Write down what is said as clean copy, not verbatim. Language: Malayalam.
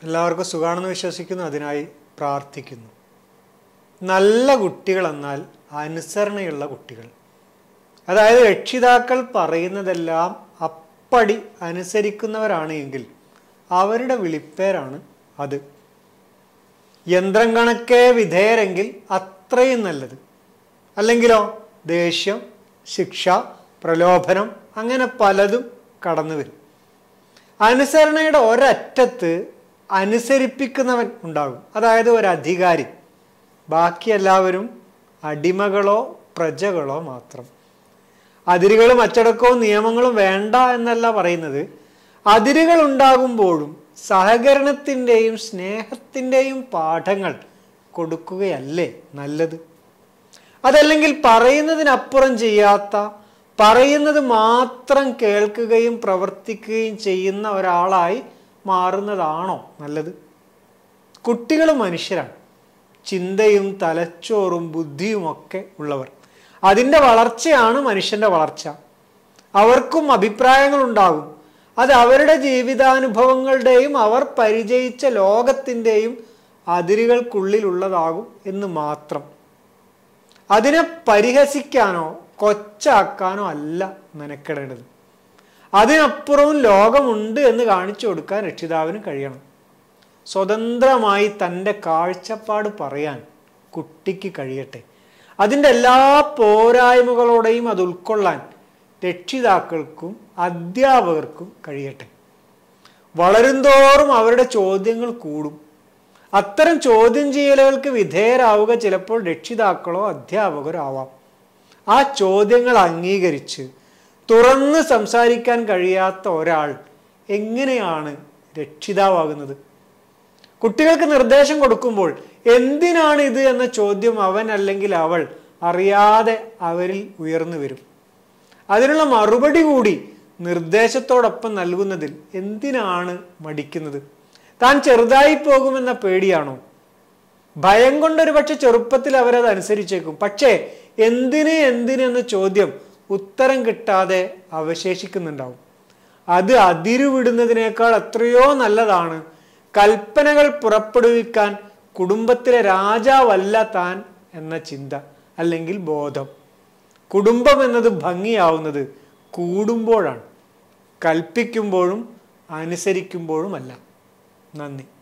എല്ലാവർക്കും സുഖാണെന്ന് വിശ്വസിക്കുന്നു. അതിനായി പ്രാർത്ഥിക്കുന്നു. നല്ല കുട്ടികൾ എന്നാൽ അനുസരണയുള്ള കുട്ടികൾ. അതായത് രക്ഷിതാക്കൾ പറയുന്നതെല്ലാം അപ്പടി അനുസരിക്കുന്നവരാണ് എങ്കിൽ അവരുടെ വിളിപ്പേരാണ് അത്. യന്ത്രം കണക്കെ വിധേയരെങ്കിൽ അത്രയും നല്ലത്. അല്ലെങ്കിലോ ദേഷ്യം, ശിക്ഷ, പ്രലോഭനം അങ്ങനെ പലതും കടന്നു വരും. അനുസരണയുടെ ഒരറ്റത്ത് അനുസരിപ്പിക്കുന്നവൻ ഉണ്ടാകും, അതായത് ഒരു അധികാരി. ബാക്കി എല്ലാവരും അടിമകളോ പ്രജകളോ മാത്രം. അതിരുകളും അച്ചടക്കവും നിയമങ്ങളും വേണ്ട എന്നല്ല പറയുന്നത്. അതിരുകൾ ഉണ്ടാകുമ്പോഴും സഹകരണത്തിൻ്റെയും സ്നേഹത്തിൻ്റെയും പാഠങ്ങൾ കൊടുക്കുകയല്ലേ നല്ലത്? അതല്ലെങ്കിൽ പറയുന്നതിനപ്പുറം ചെയ്യാത്ത, പറയുന്നത് മാത്രം കേൾക്കുകയും പ്രവർത്തിക്കുകയും ചെയ്യുന്ന ഒരാളായി മാറുന്നതാണോ നല്ലത്? കുട്ടികൾ മനുഷ്യരാണ്, ചിന്തയും തലച്ചോറും ബുദ്ധിയുമൊക്കെ ഉള്ളവർ. അതിൻ്റെ വളർച്ചയാണ് മനുഷ്യൻ്റെ വളർച്ച. അവർക്കും അഭിപ്രായങ്ങളുണ്ടാകും. അത് അവരുടെ ജീവിതാനുഭവങ്ങളുടെയും അവർ പരിചയിച്ച ലോകത്തിൻ്റെയും അതിരുകൾക്കുള്ളിലുള്ളതാകും എന്ന് മാത്രം. അതിനെ പരിഹസിക്കാനോ കൊച്ചാക്കാനോ അല്ല മെനക്കെടേണ്ടത്. അതിനപ്പുറവും ലോകമുണ്ട് എന്ന് കാണിച്ചു കൊടുക്കാൻ രക്ഷിതാവിന് കഴിയണം. സ്വതന്ത്രമായി തൻ്റെ കാഴ്ചപ്പാട് പറയാൻ കുട്ടിക്ക് കഴിയട്ടെ. അതിൻ്റെ എല്ലാ പോരായ്മകളോടെയും അത് ഉൾക്കൊള്ളാൻ രക്ഷിതാക്കൾക്കും അധ്യാപകർക്കും കഴിയട്ടെ. വളരുന്തോറും അവരുടെ ചോദ്യങ്ങൾ കൂടും. അത്തരം ചോദ്യം ചെയ്യലുകൾക്ക് വിധേയരാവുക ചിലപ്പോൾ രക്ഷിതാക്കളോ അധ്യാപകരോ ആവാം. ആ ചോദ്യങ്ങൾ അംഗീകരിച്ച് തുറന്ന് സംസാരിക്കാൻ കഴിയാത്ത ഒരാൾ എങ്ങനെയാണ് രക്ഷിതാവാകുന്നത്? കുട്ടികൾക്ക് നിർദ്ദേശം കൊടുക്കുമ്പോൾ എന്തിനാണ് ഇത് എന്ന ചോദ്യം അവൻ അല്ലെങ്കിൽ അവൾ അറിയാതെ അവരിൽ ഉയർന്നു വരും. അതിനുള്ള മറുപടി കൂടി നിർദ്ദേശത്തോടൊപ്പം നൽകുന്നതിൽ എന്തിനാണ് മടിക്കുന്നത്? താൻ ചെറുതായി പോകുമെന്ന പേടിയാണോ? ഭയം കൊണ്ടൊരു പക്ഷെ ചെറുപ്പത്തിൽ അവരത് അനുസരിച്ചേക്കും. പക്ഷേ എന്തിനെന്ന ചോദ്യം ഉത്തരം കിട്ടാതെ അവശേഷിക്കുന്നുണ്ടാവും. അത് അതിരുവിടുന്നതിനേക്കാൾ എത്രയോ നല്ലതാണ് കൽപ്പനകൾ പുറപ്പെടുവിക്കാൻ കുടുംബത്തിലെ രാജാവല്ല താൻ എന്ന ചിന്ത അല്ലെങ്കിൽ ബോധം. കുടുംബം എന്നത് ഭംഗിയാവുന്നത് കൂടുമ്പോഴാണ്, കൽപ്പിക്കുമ്പോഴും അനുസരിക്കുമ്പോഴുമല്ല. നന്ദി.